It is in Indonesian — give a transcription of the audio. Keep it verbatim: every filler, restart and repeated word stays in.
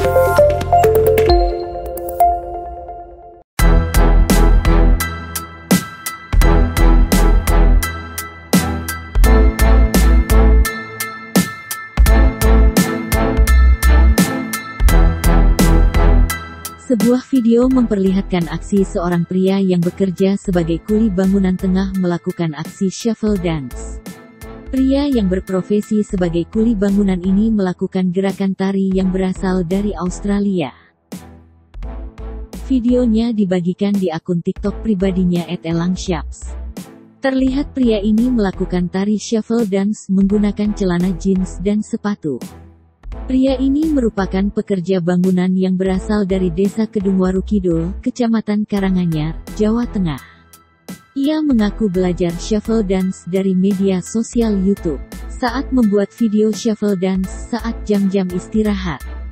Sebuah video memperlihatkan aksi seorang pria yang bekerja sebagai kuli bangunan tengah melakukan aksi shuffle dance. Pria yang berprofesi sebagai kuli bangunan ini melakukan gerakan tari yang berasal dari Australia. Videonya dibagikan di akun TikTok pribadinya et elangshaps. Terlihat pria ini melakukan tari shuffle dance menggunakan celana jeans dan sepatu. Pria ini merupakan pekerja bangunan yang berasal dari Desa Kedungwaru Kidul, Kecamatan Karanganyar, Jawa Tengah. Ia mengaku belajar shuffle dance dari media sosial YouTube, saat membuat video shuffle dance saat jam-jam istirahat.